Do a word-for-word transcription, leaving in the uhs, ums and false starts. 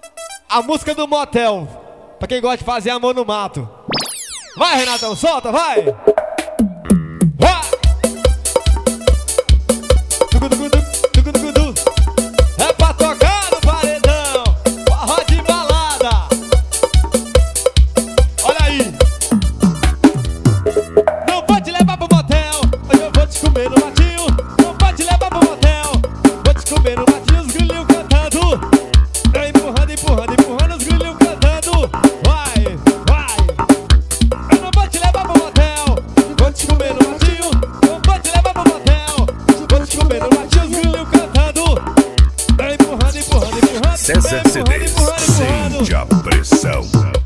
A música do motel, pra quem gosta de fazer amor no mato. Vai, Renatão, solta, vai! Vai! Tucuducudu, tucuducudu. É pra tocar no paredão, forró de balada. Olha aí! Não vou te levar pro motel, hoje eu vou te comer no matinho. Não vou te levar pro motel, vou te comer no matinho. Os grilinhos cantando, eu empurrando, empurrando, empurrando. Os grilinhos cantando, vai, vai. Eu não vou te levar pro motel, vou te comer no matinho. Não vou te levar pro motel, vou te comer no matinho. Os grilinhos cantando, eu empurrando, empurrando, empurrando. César C Ds, sente a pressão.